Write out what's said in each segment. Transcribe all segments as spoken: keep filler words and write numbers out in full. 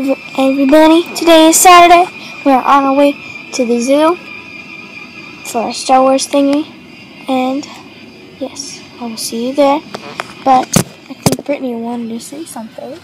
everybody. Today is Saturday. We're on our way to the zoo for our Star Wars thingy. And yes, I will see you there. But I think Brittany wanted to say something.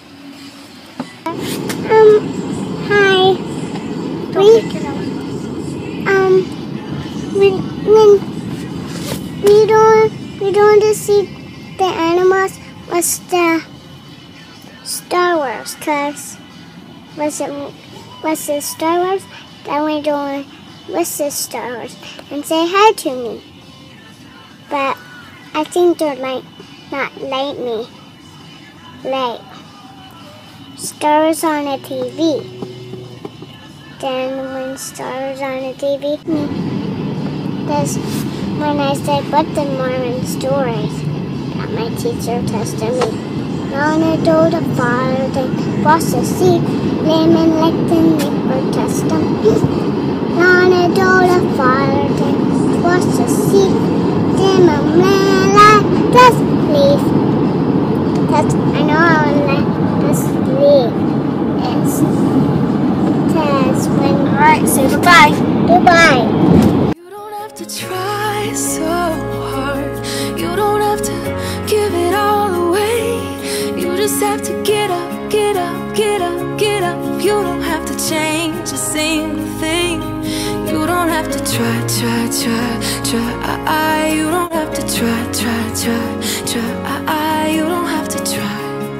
Um, hi. Don't we, pick your nose. Um, we, when we don't, we don't see the animals was the Star Wars, cause was it was it Star Wars? Then we don't was it Star Wars and say hi to me. But I think they're like not like me. Like Star Wars on a T V. Then when Star Wars on a T V, that's when I said what the Mormon stories that my teacher tested me. Non adult of father, then was a seed, lemon like the neighbor test them. Non adult of father, then was a seed, lemon like this leaf. That's I know I like this leaf. It's says when. Alright, say goodbye. Goodbye. You don't have to try so hard. You don't have to give it all away. You just have to get up, get up, get up, get up. You don't have to change a single thing. You don't have to try, try, try, try. You don't have to try, try, try, try. You don't have to try.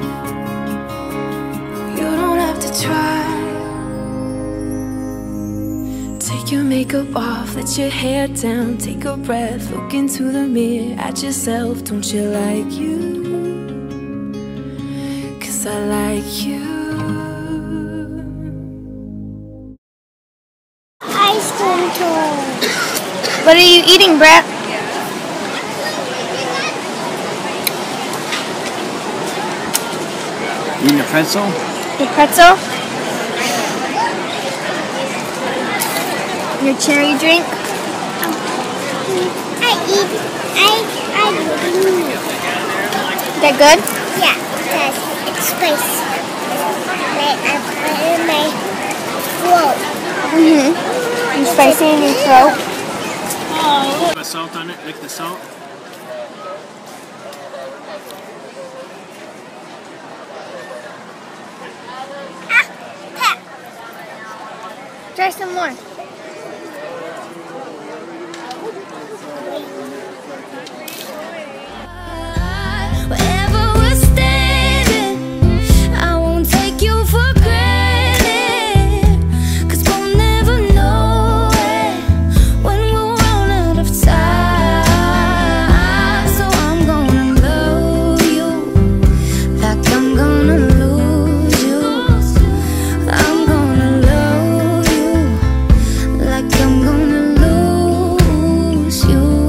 You don't have to try. Take your makeup off, let your hair down, take a breath, look into the mirror at yourself. Don't you like you? Cause I like you. Ice cream toy. What are you eating, Brett? Eating a pretzel? Your pretzel? Your cherry drink? I eat. I I eat. That good? Yeah, because it's spicy. Like I put it in my throat. Mm-hmm. You spicy in your throat? Put salt on it, lick the salt. Ah, pep. Try some more. Wherever we're standing, I won't take you for granted. Cause we'll never know it when we'll run out of time. So I'm gonna love you like I'm gonna lose you. I'm gonna love you like I'm gonna lose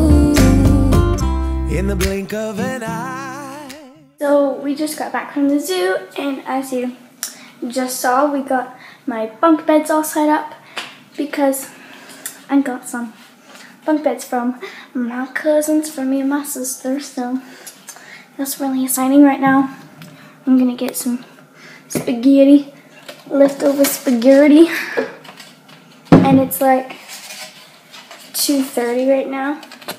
you. In the blink of an eye. So we just got back from the zoo, and as you just saw, we got my bunk beds all set up because I got some bunk beds from my cousins for me and my sister, so that's really exciting right now. I'm gonna get some spaghetti, leftover spaghetti, and it's like two thirty right now,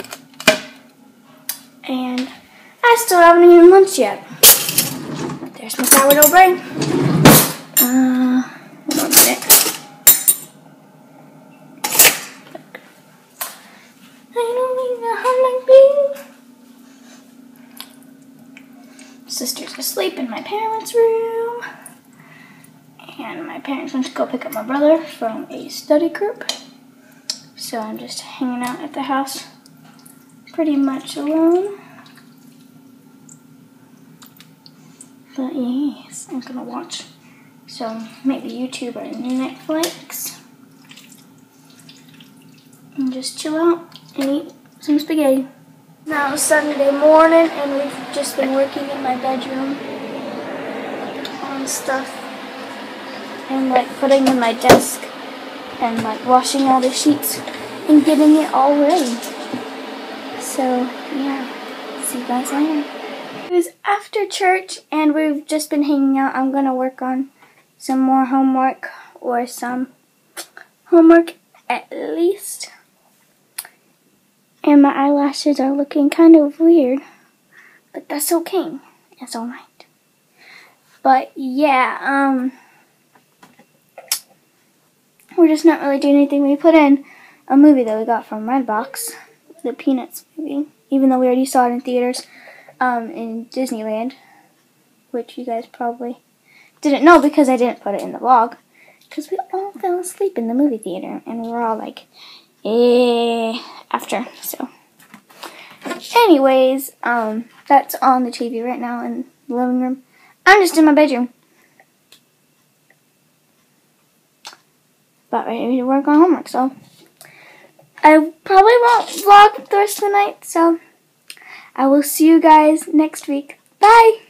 and I still haven't eaten lunch yet. There's my sourdough bread. Uh, hold on a minute. I don't need a heart like me. Sister's asleep in my parents' room. And my parents went to go pick up my brother from a study group. So I'm just hanging out at the house pretty much alone. But yes, I'm gonna watch some maybe YouTube or Netflix and just chill out and eat some spaghetti. Now it's Sunday morning, and we've just been working in my bedroom on stuff and like putting in my desk and like washing all the sheets and getting it all ready. So yeah, see you guys later. It was after church, and we've just been hanging out. I'm gonna work on some more homework, or some homework at least. And my eyelashes are looking kind of weird, but that's okay. It's alright. But yeah, um, we're just not really doing anything. We put in a movie that we got from Redbox, the Peanuts movie, even though we already saw it in theaters um, in Disneyland, which you guys probably didn't know because I didn't put it in the vlog, because we all fell asleep in the movie theater, and we were all like, eh, after, so. Anyways, um, that's on the T V right now in the living room. I'm just in my bedroom. About ready to work on homework, so. I probably won't vlog the rest of the night, so I will see you guys next week. Bye!